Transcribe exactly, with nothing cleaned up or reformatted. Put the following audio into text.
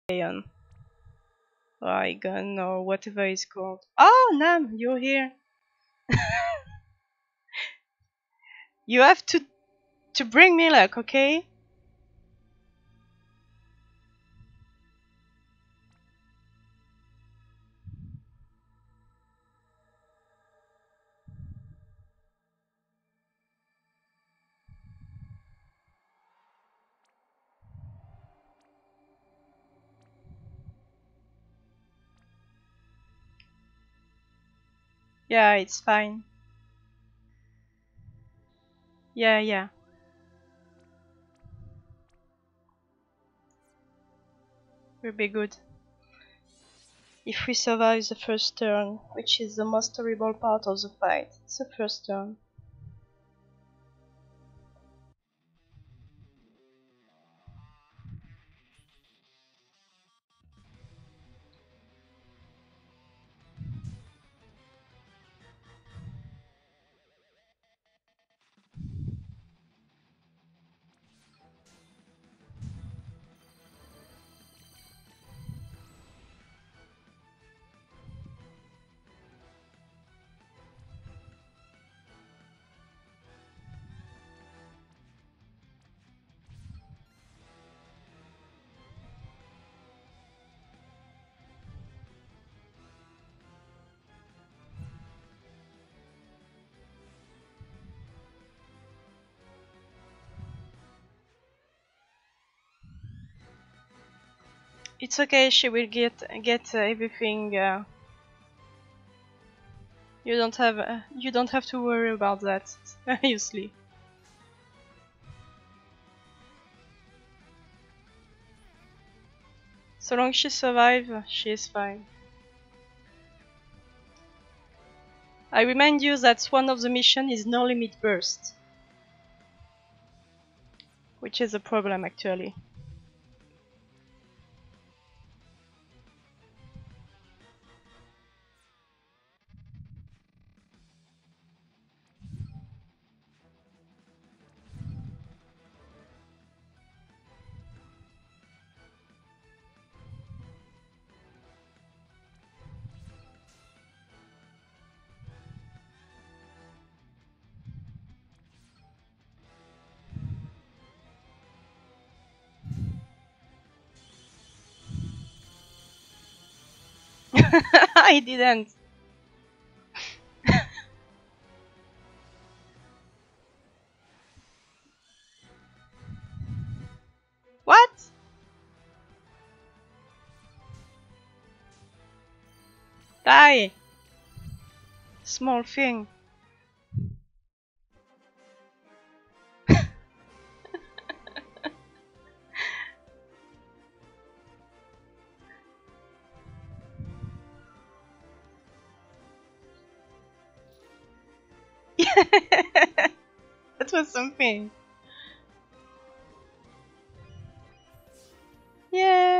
Lion. Raigan or whatever it's called. Oh, Nam, you're here. You have to to bring me luck, okay? Yeah, it's fine. Yeah, yeah. We'll be good. If we survive the first turn, which is the most terrible part of the fight, it's the first turn. It's okay, she will get get uh, everything. Uh, you don't have uh, you don't have to worry about that. Seriously. So long as she survives, she is fine. I remind you that one of the mission is no limit burst, which is a problem actually. I didn't. What? Die. Small thing. That was something. Yeah.